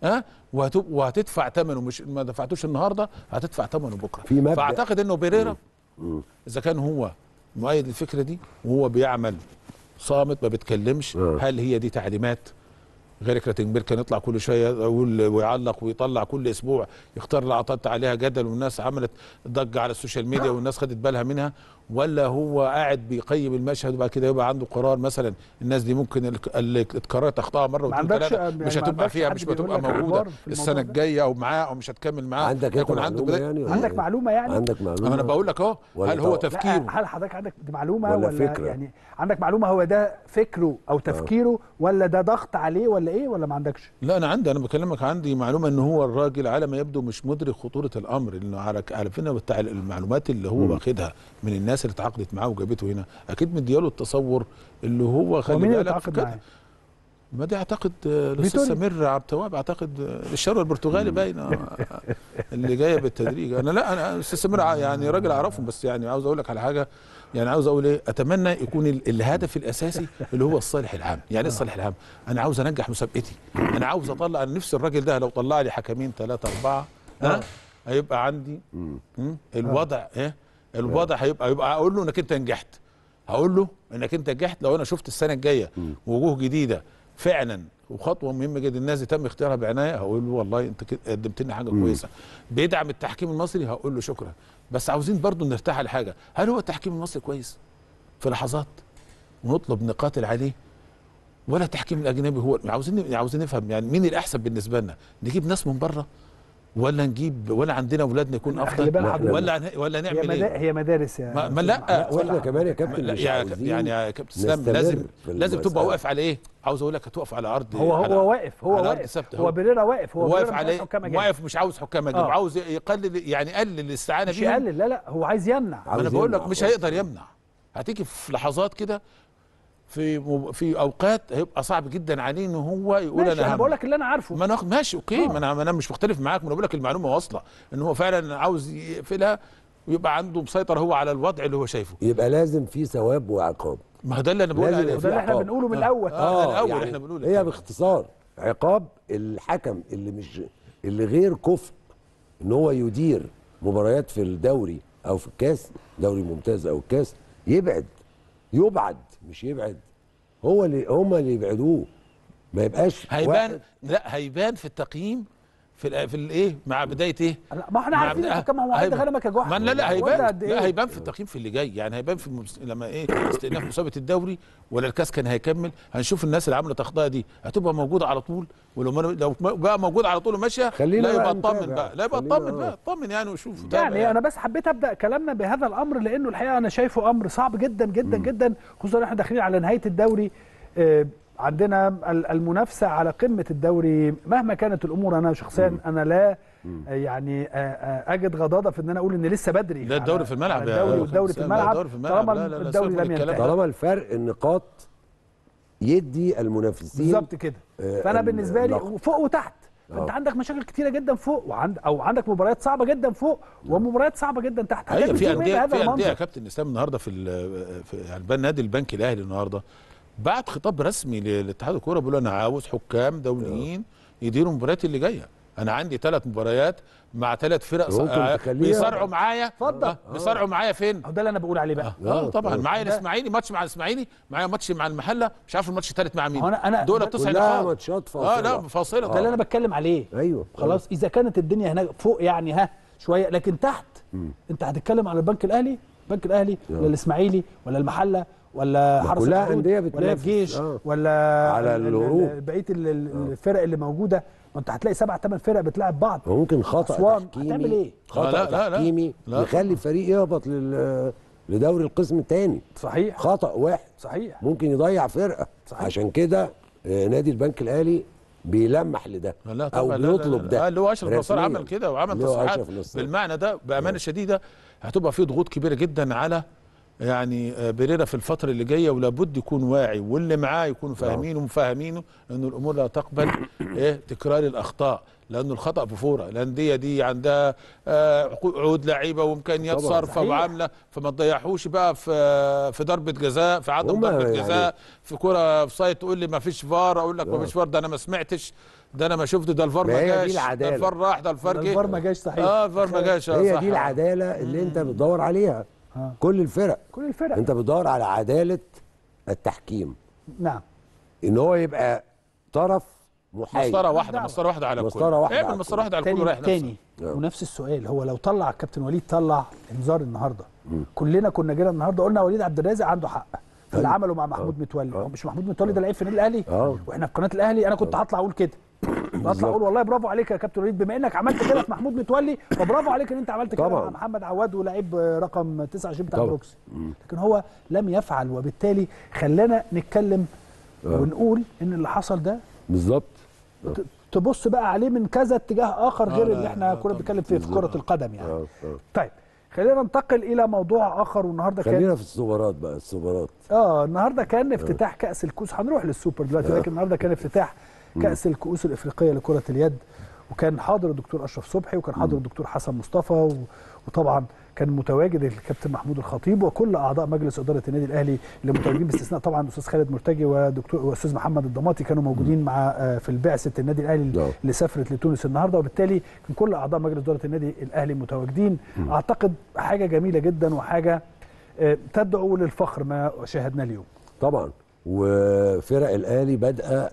وهتدفع ثمنه، مش ما دفعتوش النهارده هتدفع ثمنه بكره. فاعتقد انه بيريرا اذا كان هو مؤيد للفكره دي وهو بيعمل صامت ما بيتكلمش، هل هي دي تعليمات؟ غير كراتنبرج كان يطلع كل شويه يقول ويعلق ويطلع كل اسبوع يختار لقطات عليها جدل والناس عملت ضجه على السوشيال ميديا والناس خدت بالها منها، ولا هو قاعد بيقيم المشهد وبعد كده يبقى عنده قرار مثلا الناس دي ممكن اللي اتكررت اخطاها مره واثنين ثلاثه مش هتبقى فيها، مش هتبقى موجوده السنه الجايه او معاه او مش هتكمل معاه. عندك يكون عنده يعني عندك معلومه يعني عندك معلومه. انا بقول لك اهو، هل هو تفكيره؟ هل حضرتك عندك معلومه ولا فكرة؟ يعني عندك معلومه هو ده فكره او تفكيره ولا ده ضغط عليه ولا ايه، ولا ما عندكش؟ لا انا عندي، انا بكلمك عندي معلومه ان هو الراجل على ما يبدو مش مدرك خطوره الامر، انه عارفين بتاع المعلومات اللي هو واخدها من الناس اللي اتعاقدت معاه وجابته هنا، اكيد مدياله التصور اللي هو خلي بالك. اتعاقد معاه؟ ما دي اعتقد الاستاذ سمير عبد التواب، اعتقد الشر البرتغالي باين اللي جايه بالتدريج. انا الاستاذ سمير يعني راجل اعرفه، بس يعني عاوز اقول لك على حاجه، يعني عاوز اقول ايه، اتمنى يكون الهدف الاساسي اللي هو الصالح العام. يعني ايه الصالح العام؟ انا عاوز انجح مسابقتي، انا عاوز اطلع، انا نفسي الراجل ده لو طلع لي حكمين 3 4 هيبقى عندي الوضع الوضع هيبقى اقول له انك انت نجحت، هقول له انك انت نجحت. لو انا شفت السنه الجايه وجوه جديده فعلا وخطوه مهمه جدا الناس دي تم اختيارها بعنايه، هقول له والله انت قدمت لنا حاجه كويسه. بيدعم التحكيم المصري، هقول له شكرا. بس عاوزين برضو نرتاح على حاجه، هل هو التحكيم المصري كويس في لحظات ونطلب نقاتل عليه، ولا التحكيم الاجنبي هو؟ عاوزين نفهم يعني مين الاحسن بالنسبه لنا، نجيب ناس من بره ولا نجيب، ولا عندنا اولادنا يكون افضل، ولا نعمل ايه؟ هي مدارس يا ما لا واحنا كمان يا كابتن يعني يا كابتن اسلام لازم تبقى واقف على ايه؟ عاوز اقول لك هتقف على ارض، هو واقف هو بريرا واقف، هو واقف على واقف، مش عاوز حكام اجانب، عاوز يقلل، يعني يقلل الاستعانه بيهم، مش يقلل، لا هو عايز يمنع. انا بقول لك مش هيقدر يمنع، هتيجي في لحظات كده في اوقات هيبقى صعب جدا عليه ان هو يقول انا بقول لك اللي انا عارفه. ما انا ماشي اوكي، ما انا مش مختلف معاك، ما انا بقول لك المعلومه واصله ان هو فعلا عاوز يقفلها ويبقى عنده مسيطر هو على الوضع اللي هو شايفه. يبقى لازم في ثواب وعقاب. ما هو ده اللي انا بقول عليه، ده اللي احنا بنقوله من الاول. الاول يعني احنا بنقول هي باختصار عقاب الحكم اللي غير كفء ان هو يدير مباريات في الدوري او في الكاس، دوري ممتاز او الكاس، يبعد مش يبعد، هم اللي يبعدوه، ما يبقاش هيبان. لا هيبان في التقييم في الايه مع بدايه ايه؟ ما احنا عارفين الحكام هو عند غنمك يا جحا. لا هيبان، لا هيبان في التقييم في اللي جاي، يعني هيبان في لما استئناف مسابقه الدوري ولا الكاس كان هيكمل، هنشوف الناس اللي عملت اخطاء دي هتبقى موجوده على طول، لو بقى موجوده على طول وماشيه لا يبقى اطمن بقى، لا يبقى اطمن بقى، اطمن يعني وشوف. يعني انا بس حبيت ابدا كلامنا بهذا الامر لانه الحقيقه انا شايفه امر صعب جدا جدا جدا، خصوصا احنا داخلين على نهايه الدوري. عندنا المنافسه على قمه الدوري مهما كانت الامور. انا شخصيا انا لا يعني اجد غضاضه في ان انا اقول ان لسه بدري. لا الدوري في الملعب، الدوري في الملعب طالما الدوري لم ينتهي، طالما الفرق النقاط يدي المنافسين بالظبط كده. فانا بالنسبه لي فوق وتحت، انت عندك مشاكل كتيره جدا فوق او عندك مباريات صعبه جدا فوق ومباريات صعبه جدا تحت. ايوه في انديه يا كابتن اسلام النهارده في نادي البنك الاهلي النهارده بعت خطاب رسمي لاتحاد الكوره بيقول انا عاوز حكام دوليين يديروا المباريات اللي جايه. انا عندي 3 مباريات مع 3 فرق بيصارعوا معايا. اتفضل. بيصارعوا معايا فين؟ ده اللي انا بقول عليه بقى. طبعا معايا الاسماعيلي، ماتش مع الاسماعيلي، معايا ماتش مع المحله، مش عارف الماتش الثالث مع مين. انا دول 9 نقاط ماتشات فاصله. لا فاصله. ده اللي انا بتكلم عليه. ايوه خلاص. اذا كانت الدنيا هناك فوق يعني شويه، لكن تحت انت هتتكلم على البنك الاهلي ولا الاسماعيلي ولا المحله ولا حرس الحدود ولا الجيش ولا على الهروب، بقيه الفرق اللي موجوده. ما انت هتلاقي 7 8 فرق بتلعب بعض. ممكن خطأ تحكيمي. هتعمل ايه؟ خطأ تحكيمي يخلي الفريق يهبط لدوري القسم الثاني. صحيح. خطأ واحد صحيح ممكن يضيع فرقه. صحيح. عشان كده نادي البنك الاهلي بيلمح لده او بيطلب ده. اللي هو اشرف نصار عمل كده وعمل تصريحات بالمعنى ده بامانه شديده. هتبقى في ضغوط كبيره جدا على يعني بيريرا في الفتره اللي جايه، ولابد يكون واعي واللي معاه يكونوا فاهمين ومفهمينه انه الامور لا تقبل تكرار الاخطاء، لانه الخطا بفوره. الانديه دي عندها عقود لعيبه وامكانيات صرفه وعامله، فما تضيعوش بقى في ضربه جزاء، في عدم ضربه جزاء، في كره اوف سايد تقول لي ما فيش فار، اقول لك ما فيش فار، ده انا ما سمعتش، ده انا ما شفت، ده الفار ما جاش، ده الفار راح، ده الفار جه، الفار ما جاش. صحيح. الفار ما جاش. هي دي العداله اللي انت بتدور عليها. كل الفرق انت بتدور على عداله التحكيم. نعم. ان هو يبقى طرف محايد، مسطره واحده على الكل، مسطره واحده على الكل رايح تاني. ونفس السؤال، هو لو طلع كابتن وليد طلع انذار النهارده، كلنا كنا جينا النهارده قلنا وليد عبد الرازق عنده حق في اللي عمله مع محمود متولي. مش محمود متولي ده لعيب في النادي الاهلي، واحنا في قناه الاهلي انا كنت هطلع اقول كده، اطلع اقول والله برافو عليك يا كابتن وليد، بما انك عملت كده في محمود متولي فبرافو عليك ان انت عملت كده مع محمد عواد ولاعيب رقم 29 بتاع بروكسي. لكن هو لم يفعل، وبالتالي خلانا نتكلم ونقول ان اللي حصل ده بالظبط تبص بقى عليه من كذا اتجاه اخر غير اللي احنا كنا بنتكلم فيه في كره القدم يعني. طيب خلينا ننتقل الى موضوع اخر. والنهارده خلينا في السوبرات بقى. السوبرات النهارده كان افتتاح كاس الكؤوس، هنروح للسوبر دلوقتي، لكن النهارده كان افتتاح كاس الكؤوس الافريقيه لكره اليد، وكان حاضر الدكتور اشرف صبحي، وكان حاضر الدكتور حسن مصطفى، وطبعا كان متواجد الكابتن محمود الخطيب وكل اعضاء مجلس اداره النادي الاهلي اللي متواجدين، باستثناء طبعا الاستاذ خالد مرتجي واستاذ محمد الضماطي كانوا موجودين مع في البعثه النادي الاهلي اللي سافرت لتونس النهارده، وبالتالي كان كل اعضاء مجلس اداره النادي الاهلي متواجدين. اعتقد حاجه جميله جدا وحاجه تدعو للفخر ما شاهدناه اليوم. طبعا. وفرق الاهلي بادئه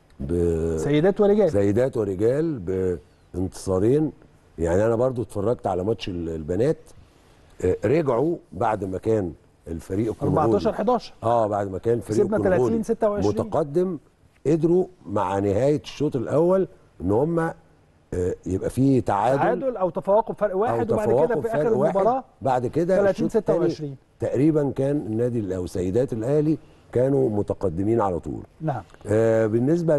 سيدات ورجال بانتصارين. يعني انا برضو اتفرجت على ماتش البنات، رجعوا بعد ما كان الفريق الكونغولي 14-11 بعد ما كان الفريق الكونغولي متقدم، قدروا مع نهايه الشوط الاول ان هم يبقى في تعادل او تفوقوا بفرق واحد، وبعد كده في اخر المباراه بعد كده 30-26 تقريبا كان النادي او سيدات الاهلي كانوا متقدمين على طول. نعم. بالنسبه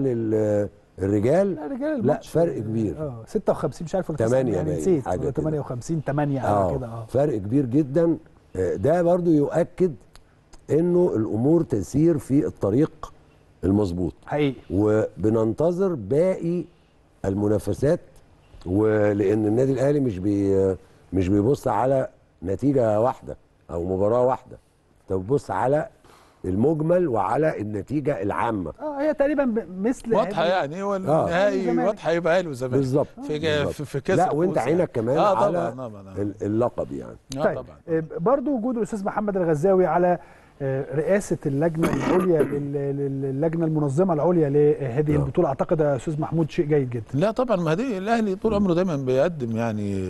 للرجال لا فرق كبير 56 مش عارف ولا 8 يعني نسيت 58 8 على كده فرق كبير جدا. ده برضو يؤكد انه الامور تسير في الطريق المظبوط حقيقي، وبننتظر باقي المنافسات، ولان النادي الاهلي مش بيبص على نتيجه واحده او مباراه واحده، انت بتبص على المجمل وعلى النتيجه العامه. هي تقريبا مثل واضحه يعني، هو النهائي واضحه يبقى اهلي وزمالك بالظبط في كاس. لا وانت عينك كمان على طبعا. اللقب يعني. طيب طبعا. برضو وجود الاستاذ محمد الغزاوي على رئاسه اللجنه العليا للجنه المنظمه العليا لهذه البطوله، اعتقد يا استاذ محمود شيء جيد جدا. لا طبعا، ما دي الاهلي طول عمره دايما بيقدم يعني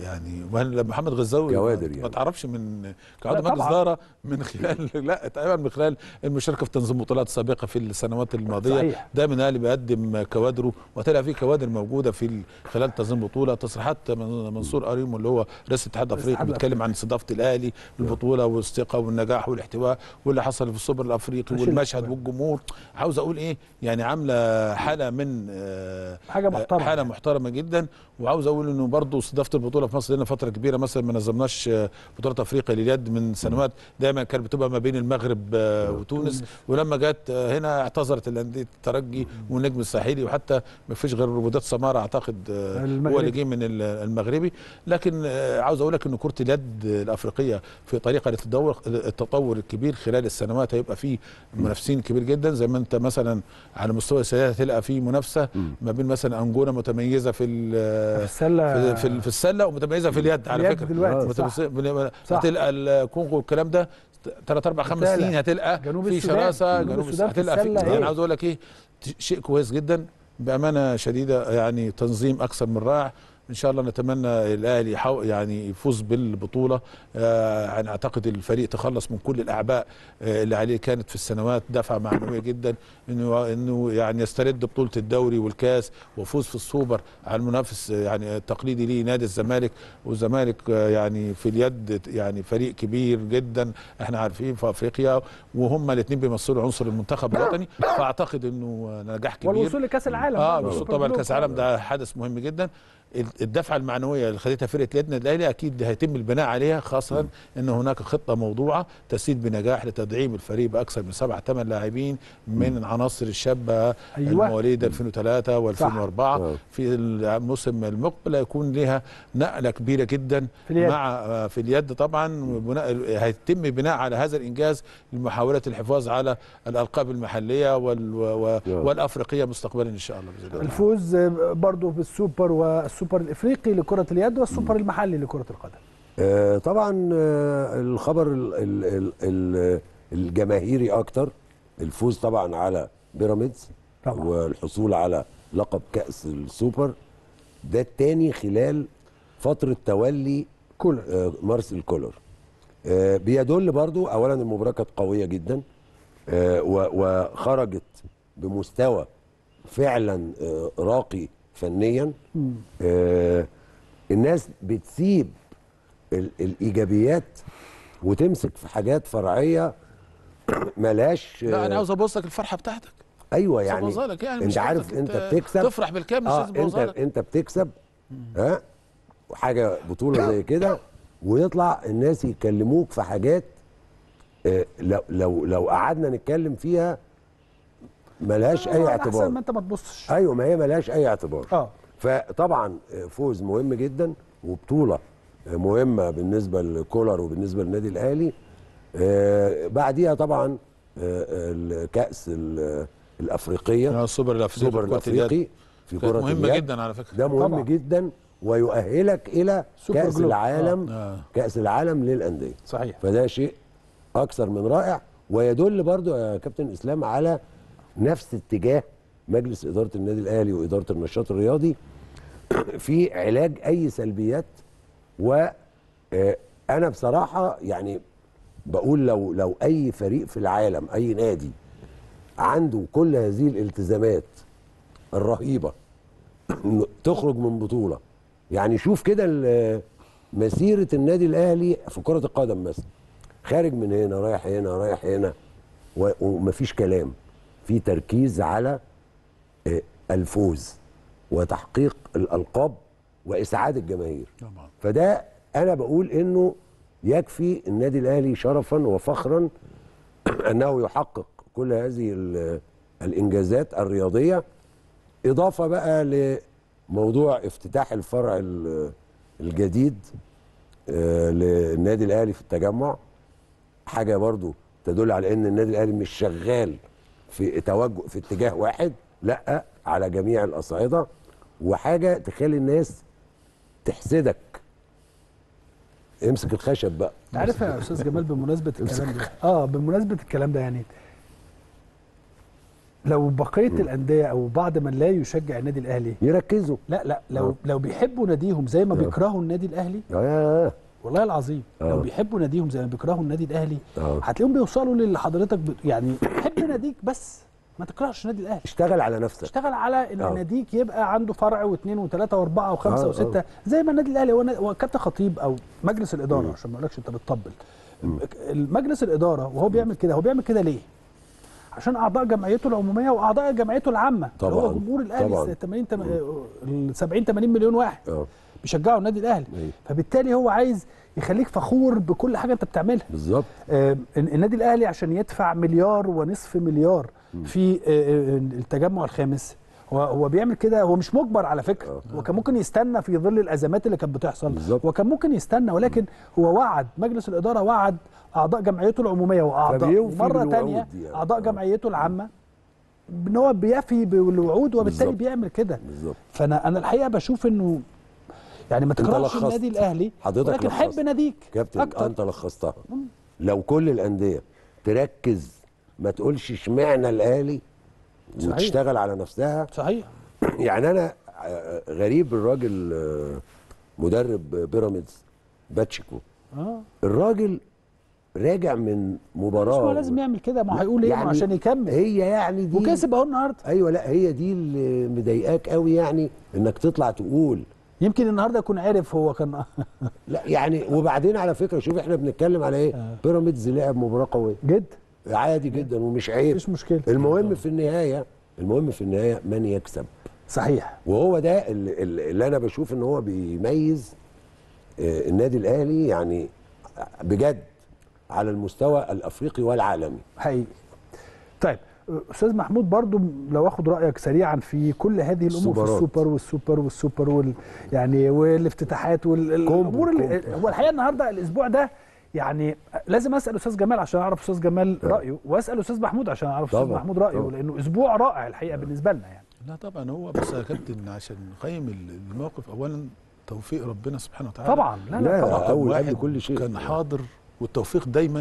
محمد غزاوي كوادر يعني ما تعرفش من كعضو مجلس اداره من خلال لا تقريبا من خلال المشاركه في تنظيم بطولات سابقه في السنوات الماضيه. صحيح. دايما الاهلي بيقدم كوادره، وطلع في كوادر موجوده في خلال تنظيم بطوله. تصريحات منصور قريم اللي هو رئيس الاتحاد الافريقي بيتكلم عن استضافه الاهلي للبطوله والثقه والنجاح والاحتواء واللي حصل في السوبر الافريقي والمشهد والجمهور. عاوز اقول ايه يعني، عامله حاله من حاجه محترمه، حاله محترمه جدا. وعاوز اقول انه برضه استضافه البطوله في مصر لنا فتره كبيره، مثلا ما نظمناش بطوله افريقيا لليد من سنوات، دايما كانت بتبقى ما بين المغرب وتونس، ولما جت هنا اعتذرت الانديه الترجي والنجم الساحلي، وحتى ما فيش غير روبودات سماره اعتقد هو اللي جه من المغربي. لكن عاوز اقول لك ان كره اليد الافريقيه في طريقه للتطور الكبير كبير خلال السنوات، هيبقى فيه منافسين كبير جدا. زي ما انت مثلا على مستوى السيدات هتلقى فيه منافسه ما بين مثلا انجولا متميزه في السله في السله ومتميزه في اليد على فكره دلوقتي هتلقى الكونغو والكلام ده 3 4 5 سنين هتلقى في شراسه. جنوب السودان هتلقى في يعني عاوز اقول لك ايه، شيء كويس جدا بامانه شديده، يعني تنظيم اكثر من رائع. ان شاء الله نتمنى الاهلي يعني يفوز بالبطوله. يعني اعتقد الفريق تخلص من كل الاعباء اللي عليه كانت في السنوات، دفعه معنويه جدا انه يعني يسترد بطوله الدوري والكاس ويفوز في السوبر على المنافس يعني التقليدي ليه نادي الزمالك. والزمالك يعني في اليد يعني فريق كبير جدا احنا عارفين في افريقيا، وهم الاثنين بيمثلوا عنصر المنتخب الوطني، فاعتقد انه نجاح كبير. والوصول لكاس العالم الوصول طبعا لكاس العالم ده حدث مهم جدا. الدفعه المعنويه اللي خدتها فرقه اليد الاهلي اكيد هيتم البناء عليها، خاصه ان هناك خطه موضوعه تسير بنجاح لتدعيم الفريق باكثر من 7 8 لاعبين من العناصر الشابه المواليد 2003 و2004 في الموسم المقبل هيكون لها نقله كبيره جدا في اليد طبعا. هيتم بناء على هذا الانجاز لمحاوله الحفاظ على الالقاب المحليه والافريقيه مستقبلا ان شاء الله باذن الله. الفوز برضه بالسوبر والسوبر الافريقي لكره اليد والسوبر المحلي لكره القدم. طبعا الخبر الجماهيري اكتر الفوز طبعا على بيراميدز والحصول على لقب كأس السوبر، ده الثاني خلال فتره تولي كولر مارسيل كولر. بيدل برضو اولا المباراه كانت قويه جدا وخرجت بمستوى فعلا راقي فنيا. الناس بتسيب الايجابيات وتمسك في حاجات فرعيه ملهاش. لا انا عاوز ابص لك الفرحه بتاعتك. ايوه يعني انت عارف انت بتكسب تفرح بالكامل. انت بتكسب حاجه بطوله زي كده، ويطلع الناس يكلموك في حاجات لو قعدنا نتكلم فيها ملهاش اي اعتبار. احسن ما انت ما تبصش. ايوه ما هي ملهاش اي اعتبار. فطبعا فوز مهم جدا وبطوله مهمه بالنسبه لكولر وبالنسبه للنادي الاهلي. بعديها طبعا الكأس الافريقيه، السوبر الافريقي في كره مهمه جدا على فكره. ده مهم جدا ويؤهلك الى كأس العالم. كأس العالم للانديه. صحيح. فده شيء اكثر من رائع، ويدل برضو يا كابتن اسلام على نفس اتجاه مجلس اداره النادي الاهلي واداره النشاط الرياضي في علاج اي سلبيات. وانا بصراحه يعني بقول لو اي فريق في العالم، اي نادي عنده كل هذه الالتزامات الرهيبه تخرج من بطوله، يعني شوف كده مسيره النادي الاهلي في كره القدم مثلا، خارج من هنا رايح هنا رايح هنا ومفيش كلام، في تركيز على الفوز وتحقيق الألقاب وإسعاد الجماهير. فده أنا بقول إنه يكفي النادي الأهلي شرفا وفخرا أنه يحقق كل هذه الإنجازات الرياضية، إضافة بقى لموضوع افتتاح الفرع الجديد للنادي الأهلي في التجمع، حاجة برضو تدل على ان النادي الاهلي مش شغال في توجه في اتجاه واحد، لا على جميع الاصعده، وحاجه تخلي الناس تحسدك. امسك الخشب بقى. عارف يا استاذ جمال بمناسبه الكلام ده بمناسبه الكلام ده، يعني لو بقيه الانديه او بعض من لا يشجع النادي الاهلي يركزوا، لا لو بيحبوا ناديهم زي ما بيكرهوا النادي الاهلي والله العظيم لو بيحبوا ناديهم زي ما بيكرهوا النادي الاهلي هتلاقيهم بيوصلوا للي حضرتك يعني حب ناديك بس ما تكرهش النادي الاهلي. اشتغل على نفسك، اشتغل على ان ناديك يبقى عنده فرع واثنين وثلاثه واربعه وخمسه وسته زي ما النادي الاهلي هو كابتن خطيب او مجلس الاداره عشان ما اقولكش انت بتطبل. المجلس الاداره وهو بيعمل كده، هو بيعمل كده ليه؟ عشان اعضاء جمعيته العموميه واعضاء جمعيته العامه اللي هو جمهور الاهلي 70 80 مليون واحد بيشجعوا النادي الاهلي. فبالتالي هو عايز يخليك فخور بكل حاجه انت بتعملها. بالظبط. النادي الاهلي عشان يدفع 1.5 مليار في التجمع الخامس هو بيعمل كده، هو مش مجبر على فكره. هو كان ممكن يستنى في ظل الازمات اللي كانت بتحصل بالظبط. هو كان ممكن يستنى، ولكن هو وعد مجلس الاداره، وعد اعضاء جمعيته العموميه واعضاء مره ثانيه يعني. اعضاء جمعيته العامه ان هو بيفي بالوعود، وبالتالي بالزبط. بيعمل كده. بالظبط. فانا الحقيقه بشوف انه يعني ما تكرهش النادي الاهلي، ولكن حب ناديك كابتن اكتر. انت لخصتها. لو كل الانديه تركز ما تقولش اشمعنى الاهلي وتشتغل على نفسها. صحيح. يعني انا غريب الراجل مدرب بيراميدز باتشيكو، الراجل راجع من مباراه، مش هو لازم يعمل كده، ما هيقول ايه يعني عشان يكمل. هي يعني دي وكسب اهو النهارده. ايوه، لا هي دي اللي مضايقاك قوي، يعني انك تطلع تقول يمكن النهارده يكون عارف هو كان لا يعني. وبعدين على فكره شوف احنا بنتكلم على ايه. بيراميدز لعب مباراه قويه جدا عادي جدا ومش عيب، مفيش مشكله. المهم في النهايه من يكسب. صحيح. وهو ده اللي انا بشوف ان هو بيميز النادي الاهلي يعني بجد على المستوى الافريقي والعالمي حقيقي. طيب استاذ محمود، برضو لو اخد رايك سريعا في كل هذه الامور، في السوبر يعني والافتتاحات والامور هو الحقيقه النهارده الاسبوع ده يعني لازم اسال استاذ جمال عشان اعرف استاذ جمال رايه، واسال استاذ محمود عشان اعرف استاذ محمود رايه، لانه اسبوع رائع الحقيقه بالنسبه لنا يعني. لا طبعا هو بس يا كابتن عشان نقيم الموقف، اولا توفيق ربنا سبحانه وتعالى طبعا. لا طبعا اول قبل كل شيء كان حاضر، والتوفيق دايما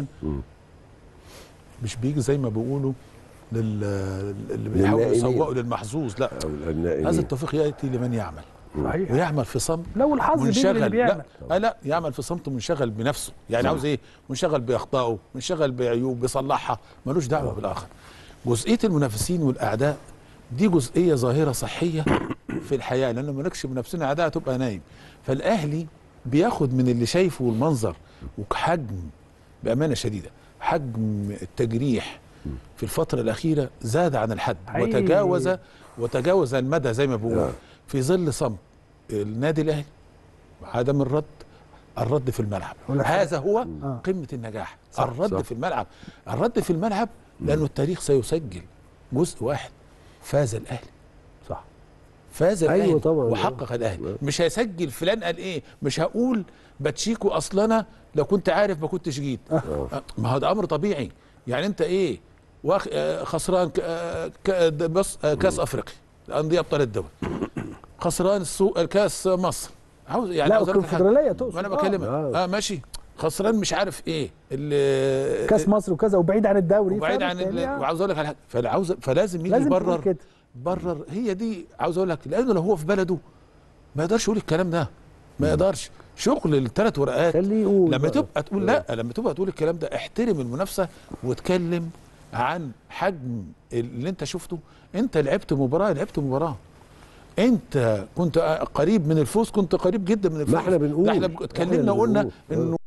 مش بيجي زي ما بيقولوا اللي بيحاولوا يسوقوا للمحظوظ، لا هذا التوفيق ياتي لمن يعمل. صحيح. ويعمل في صمت. لو الحظ بيجي اللي بيعمل. لا يعمل في صمت منشغل بنفسه، يعني عاوز ايه؟ منشغل باخطائه، منشغل بعيوب بيصلحها، ملوش دعوه بالاخر. جزئيه المنافسين والاعداء دي جزئيه ظاهره صحيه في الحياه، لان مالكش منافسين اعداء تبقى نايم. فالاهلي بياخد من اللي شايفه والمنظر وحجم، بامانه شديده حجم التجريح في الفتره الاخيره زاد عن الحد وتجاوز المدى زي ما بقول، في ظل صمت النادي الاهلي عدم الرد في الملعب. هذا هو قمه النجاح. الرد في الملعب لانه التاريخ سيسجل جزء واحد، فاز الاهلي. صح. فاز الاهلي. ايوه طبعا. وحقق الاهلي. مش هيسجل فلان قال ايه، مش هقول باتشيكو اصلا لو كنت عارف ما كنتش جيت. ما هو ده امر طبيعي. يعني انت ايه خسران كاس افريقيا الانديه ابطال الدول، خسران كاس مصر، عاوز يعني لا الكونفدراليه تقصد. ما انا بكلمك ماشي، خسران مش عارف ايه كاس مصر وكذا، وبعيد عن الدوري، وبعيد عن وعاوز اقول لك على حاجه، فلازم يجي يبرر هي دي. عاوز اقول لك لانه لو هو في بلده ما يقدرش يقول الكلام ده، ما يقدرش. شغل الثلاث ورقات لما تبقى تقول لما تبقى تقول الكلام ده، احترم المنافسه واتكلم عن حجم اللي انت شفته. انت لعبت مباراه، انت كنت قريب من الفوز، كنت قريب جدا من الفوز. ما احنا بنقول، احنا اتكلمنا وقلنا انه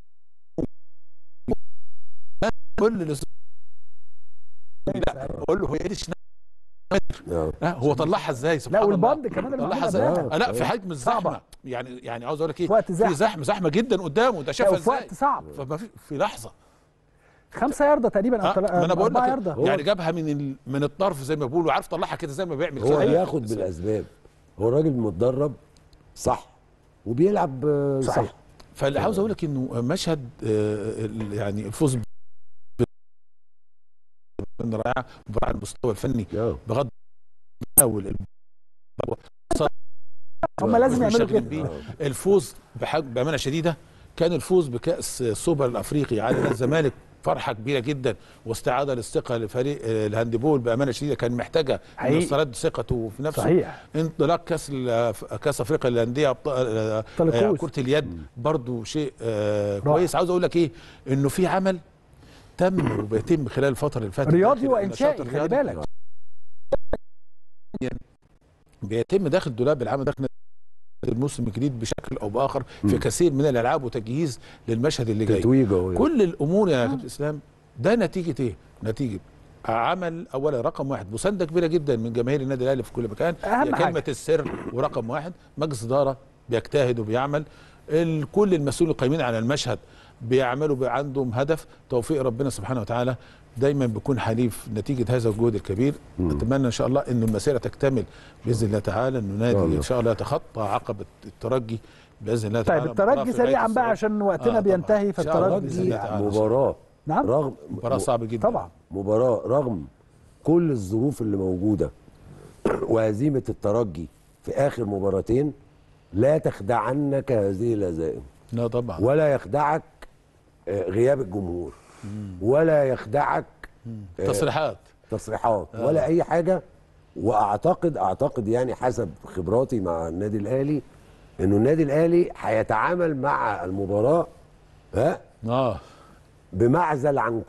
كل لا قول له هي دي هو طلعها ازاي؟ سبحان الله. لا والبند كمان طلعها ازاي؟ لا في حجم الزحمه، يعني عاوز اقول لك ايه، في وقت في زحمه جدا قدامه، ده شافها ازاي؟ في وقت صعب، فما في لحظه 5 ياردة تقريبا ما انا بقول لك ياردة. يعني جابها من الطرف زي ما بيقولوا، عارف طلعها كده زي ما بيعمل. هو بياخد بالاسباب، هو راجل متدرب صح وبيلعب صح. فاللي عاوز اقول لك انه مشهد يعني الفوز رائع على المستوى الفني بغض هم لازم يعملوا كده. الفوز بامانه شديده كان الفوز بكاس السوبر الافريقي على الزمالك فرحه كبيره جدا، واستعاده للثقه لفريق الهاندبول بامانه شديده كان محتاجه انه يسترد ثقته في نفسه. صحيح. انطلاق كاس افريقيا للانديه كره اليد برضو شيء كويس. عاوز اقول لك ايه، انه في عمل تم وبيتم خلال الفتره اللي فاتت رياضي وانشائي، خلي بالك بيتم داخل دولاب العمل داخل الموسم الجديد بشكل او باخر في كثير من الالعاب وتجهيز للمشهد اللي جاي. كل الامور يا كابتن اسلام ده نتيجه ايه؟ نتيجه عمل اولا رقم واحد مسانده كبيره جدا من جماهير النادي الاهلي في كل مكان، هي كلمه السر، ورقم واحد مجلس اداره بيجتهد وبيعمل، كل المسؤولين القائمين على المشهد بيعملوا عندهم هدف توفيق ربنا سبحانه وتعالى دايما بيكون حليف نتيجه هذا الجهد الكبير. اتمنى ان شاء الله انه المسيره تكتمل باذن الله تعالى، انه نادي ان شاء الله يتخطى عقبه الترجي باذن الله تعالى. طيب الترجي سريعا بقى عشان وقتنا بينتهي. فالترجي مباراه نعم رغم مباراه صعبه جدا طبعا، مباراه رغم كل الظروف اللي موجوده وهزيمه الترجي في اخر مباراتين لا تخدعنك هذه الهزائم. لا طبعا، ولا يخدعك غياب الجمهور، ولا يخدعك تصريحات ولا اي حاجه. واعتقد يعني حسب خبراتي مع النادي الاهلي انه النادي الاهلي هيتعامل مع المباراه بمعزل عن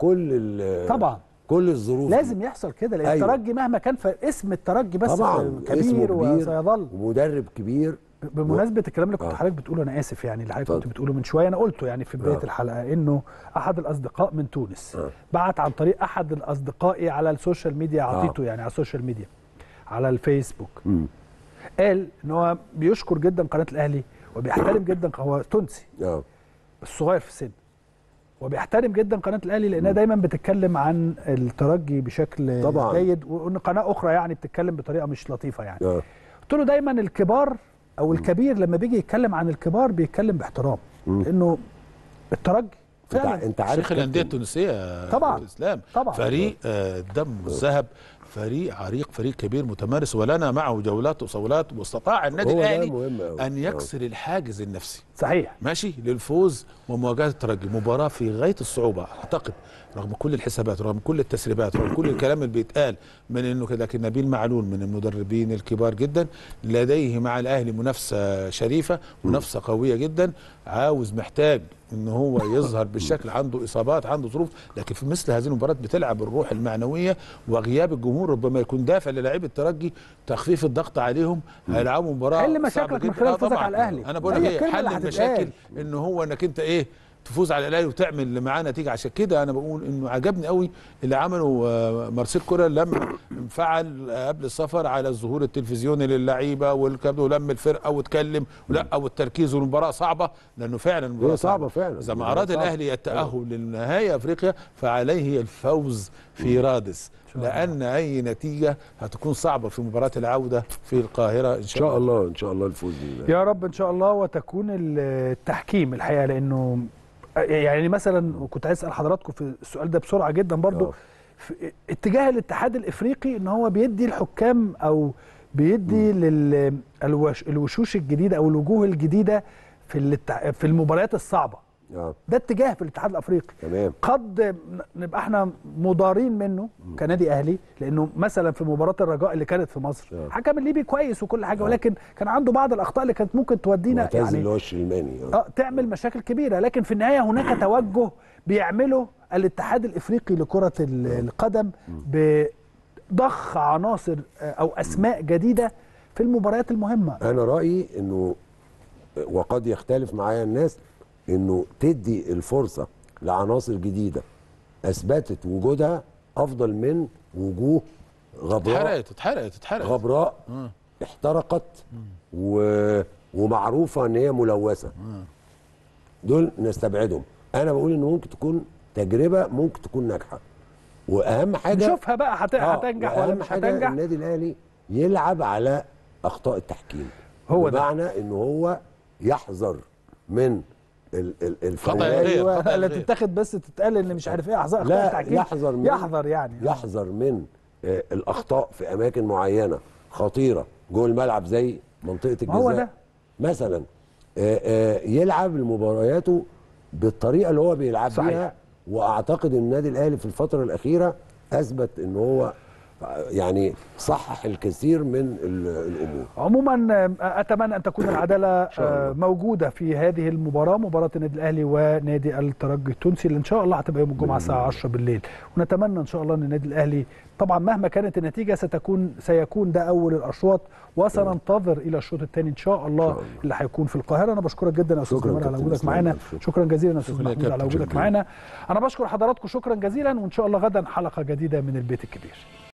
طبعا كل الظروف لازم يحصل كده، لان أيوة. الترجي مهما كان اسم الترجي بس طبعا كبير وسيظل ومدرب كبير. بمناسبه الكلام اللي كنت حضرتك بتقوله، انا اسف يعني اللي حضرتك كنت بتقوله من شويه، انا قلته يعني في بدايه الحلقه، انه احد الاصدقاء من تونس بعت عن طريق احد الاصدقائي على السوشيال ميديا، اعطيته يعني على السوشيال ميديا على الفيسبوك، قال ان هو بيشكر جدا قناه الاهلي وبيحترم جدا، هو تونسي الصغير في السن، وبيحترم جدا قناه الاهلي لانها دايما بتتكلم عن الترجي بشكل طبعا جيد، وان قناه اخرى يعني بتتكلم بطريقه مش لطيفه يعني. قلت له دايما الكبار او الكبير لما بيجي يتكلم عن الكبار بيتكلم باحترام، لانه الترجي فعلا انت عارف شيخ الانديه التونسيه طبعا اسلام طبعا فريق الدم والذهب، فريق عريق، فريق كبير متمارس، ولنا معه جولات وصولات، واستطاع النادي الاهلي ان يكسر الحاجز النفسي صحيح ماشي للفوز ومواجهه الترجي. مباراه في غايه الصعوبه اعتقد، رغم كل الحسابات، رغم كل التسريبات، رغم كل الكلام اللي بيتقال من انه كده، لكن نبيل معلول من المدربين الكبار جدا، لديه مع الاهلي منافسه شريفه، منافسه قويه جدا، عاوز محتاج ان هو يظهر بالشكل، عنده اصابات، عنده ظروف، لكن في مثل هذه المباريات بتلعب الروح المعنويه، وغياب الجمهور ربما يكون دافع للاعيبه الترجي تخفيف الضغط عليهم. هيلعبوا مباراه حل مشاكلك من خلال فوزك على الاهلي. انا بقول لك حل المشاكل ان هو انك انت تفوز على الاهلي وتعمل اللي معاه نتيجه. عشان كده انا بقول انه عجبني قوي اللي عمله مارسيل كولر لما انفعل قبل السفر على الظهور التلفزيوني للعيبه ولم الفرقه واتكلم والتركيز، والمباراه صعبه لانه فعلا المباراه صعبه فعلا. اذا ما اراد الاهلي التاهل للنهائي افريقيا فعليه الفوز في رادس، لان اي نتيجه هتكون صعبه في مباراه العوده في القاهره ان شاء الله. ان شاء الله الفوز يا رب ان شاء الله. وتكون التحكيم الحقيقه، لانه يعني مثلا كنت عايز اسال حضراتكم في السؤال ده بسرعه جدا برضو، في اتجاه الاتحاد الافريقي ان هو بيدي الحكام او بيدي للوشوش الجديده او الوجوه الجديده في المباريات الصعبه. ده اتجاه في الاتحاد الافريقي. تمام. قد نبقى احنا مضارين منه كنادي اهلي، لانه مثلا في مباراه الرجاء اللي كانت في مصر حكم الليبي كويس وكل حاجه، ولكن كان عنده بعض الاخطاء اللي كانت ممكن تودينا يعني اللي هو الشلماني تعمل مشاكل كبيره. لكن في النهايه هناك توجه بيعمله الاتحاد الافريقي لكره القدم بضخ عناصر او اسماء جديده في المباريات المهمه. انا رايي انه وقد يختلف معايا الناس، انه تدي الفرصه لعناصر جديده اثبتت وجودها افضل من وجوه غبراء اتحرقت غبراء احترقت ومعروفه ان هي ملوثه. دول نستبعدهم. انا بقول انه ممكن تكون تجربه، ممكن تكون ناجحه، واهم حاجه نشوفها بقى هتنجح ولا مش هتنجح. النادي الاهلي يلعب على اخطاء التحكيم، هو بمعنى انه هو يحذر من اللي تتاخد بس تتقال ان مش عارف ايه اخطاء التحكيم. يحذر من الاخطاء في اماكن معينه خطيره جوه الملعب زي منطقه الجزاء. هو ده مثلا يلعب مبارياته بالطريقه اللي هو بيلعب بيها. واعتقد ان النادي الاهلي في الفتره الاخيره اثبت ان هو يعني صحح الكثير من الامور. عموما اتمنى ان تكون العداله موجوده في هذه المباراه، مباراه النادي الاهلي ونادي الترجي التونسي، اللي ان شاء الله هتبقى يوم الجمعه الساعه 10 بالليل. ونتمنى ان شاء الله ان النادي الاهلي طبعا مهما كانت النتيجه سيكون ده اول الاشواط، وسننتظر الى الشوط الثاني ان شاء الله اللي هيكون في القاهره. انا بشكرك جدا يا استاذ جمال على وجودك معانا. شكرا جزيلا يا استاذ محمود على وجودك معانا. انا بشكر حضراتكم شكرا جزيلا، وان شاء الله غدا حلقه جديده من البيت الكبير.